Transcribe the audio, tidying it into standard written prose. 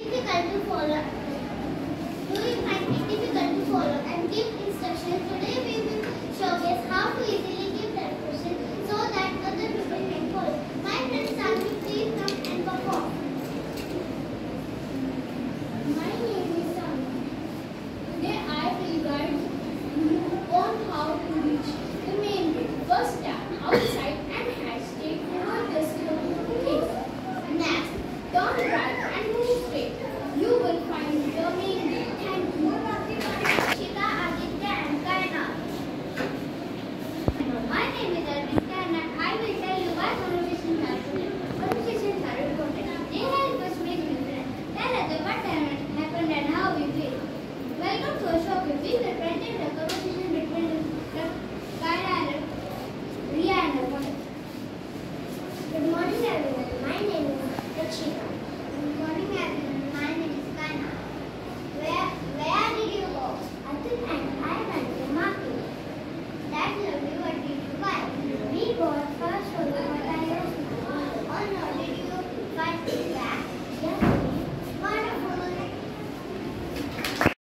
Difficult to follow. Do you find it difficult to follow and give instructions? Today we will showcase how to easily give directions so that other people can follow. My friend Sanu, please come and perform. My name is Sanu. Today I will guide you on how to reach the main gate. First step outside and head straight toward the gate. Next, turn right and move straight. You will find the main gate. Thank you. Shika, Aditya and Kaina. My name is Aditya and I will tell you why conversations are important. Conversations are important. They help us make new friends. Tell us what happened and how we feel. Welcome to our showcase.